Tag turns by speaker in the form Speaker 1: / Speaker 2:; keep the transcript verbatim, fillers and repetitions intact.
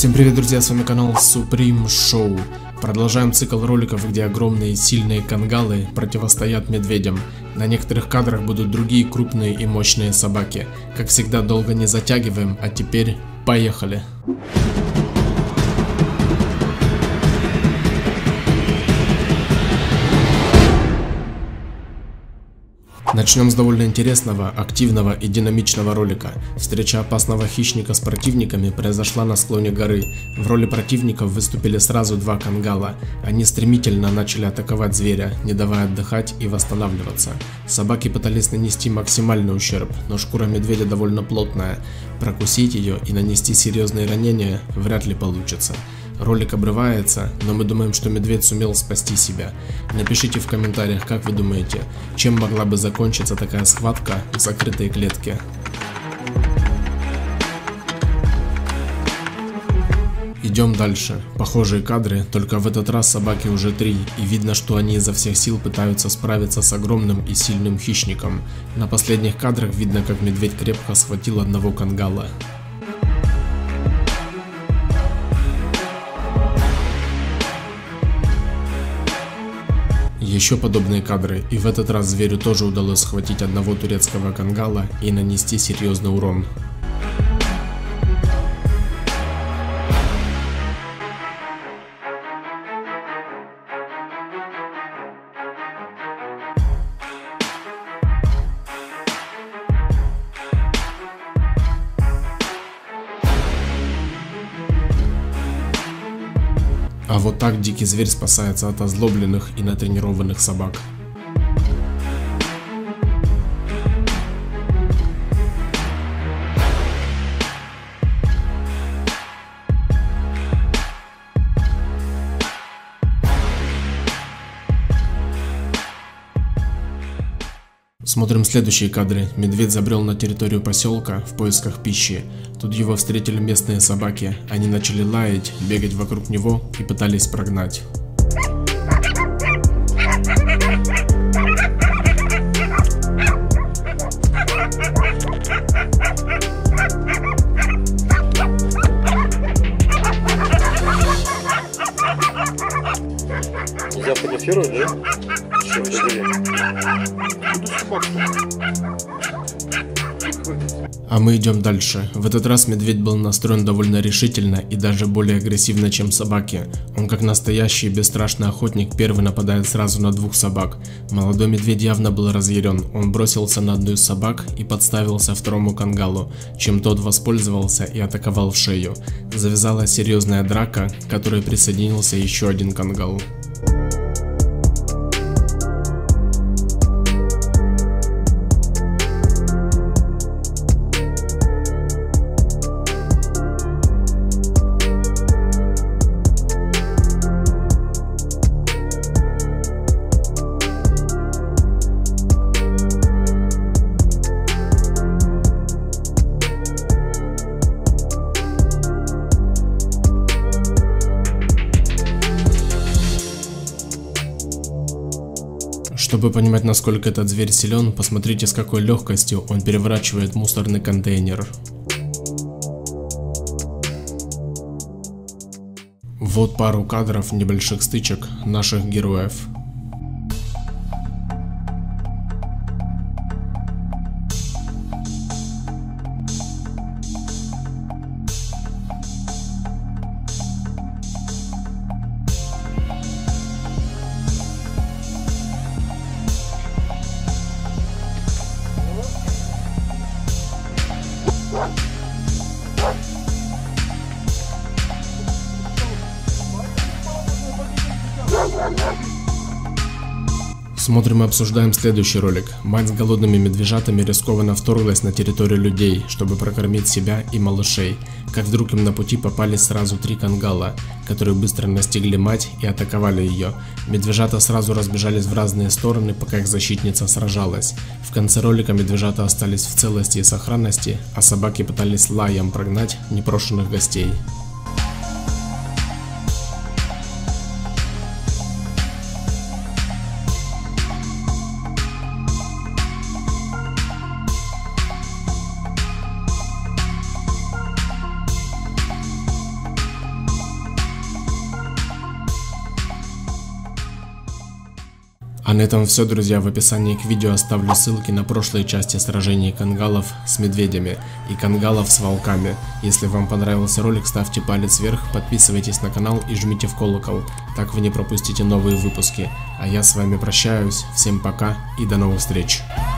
Speaker 1: Всем привет, друзья, с вами канал Supreme Show. Продолжаем цикл роликов, где огромные и сильные кангалы противостоят медведям. На некоторых кадрах будут другие крупные и мощные собаки. Как всегда, долго не затягиваем, а теперь поехали. Начнем с довольно интересного, активного и динамичного ролика. Встреча опасного хищника с противниками произошла на склоне горы. В роли противников выступили сразу два кангала. Они стремительно начали атаковать зверя, не давая отдыхать и восстанавливаться. Собаки пытались нанести максимальный ущерб, но шкура медведя довольно плотная. Прокусить ее и нанести серьезные ранения вряд ли получится. Ролик обрывается, но мы думаем, что медведь сумел спасти себя. Напишите в комментариях, как вы думаете, чем могла бы закончиться такая схватка в закрытой клетке. Идем дальше. Похожие кадры, только в этот раз собаки уже три, и видно, что они изо всех сил пытаются справиться с огромным и сильным хищником. На последних кадрах видно, как медведь крепко схватил одного кангала. Еще подобные кадры, и в этот раз зверю тоже удалось схватить одного турецкого кангала и нанести серьезный урон. А вот так дикий зверь спасается от озлобленных и натренированных собак. Смотрим следующие кадры. Медведь забрел на территорию поселка в поисках пищи. Тут его встретили местные собаки. Они начали лаять, бегать вокруг него и пытались прогнать.
Speaker 2: Нельзя фотографировать, да?
Speaker 1: А мы идем дальше. В этот раз медведь был настроен довольно решительно и даже более агрессивно, чем собаки. Он, как настоящий бесстрашный охотник, первый нападает сразу на двух собак. Молодой медведь явно был разъярен. Он бросился на одну из собак и подставился второму кангалу, чем тот воспользовался и атаковал в шею. Завязалась серьезная драка, к которой присоединился еще один кангал. Чтобы понимать, насколько этот зверь силен, посмотрите, с какой легкостью он переворачивает мусорный контейнер. Вот пару кадров небольших стычек наших героев. Смотрим и обсуждаем следующий ролик. Мать с голодными медвежатами рискованно вторглась на территорию людей, чтобы прокормить себя и малышей. Как вдруг им на пути попались сразу три кангала, которые быстро настигли мать и атаковали ее. Медвежата сразу разбежались в разные стороны, пока их защитница сражалась. В конце ролика медвежата остались в целости и сохранности, а собаки пытались лаем прогнать непрошенных гостей. А на этом все, друзья. В описании к видео оставлю ссылки на прошлые части сражений кангалов с медведями и кангалов с волками. Если вам понравился ролик, ставьте палец вверх, подписывайтесь на канал и жмите в колокол. Так вы не пропустите новые выпуски. А я с вами прощаюсь. Всем пока и до новых встреч.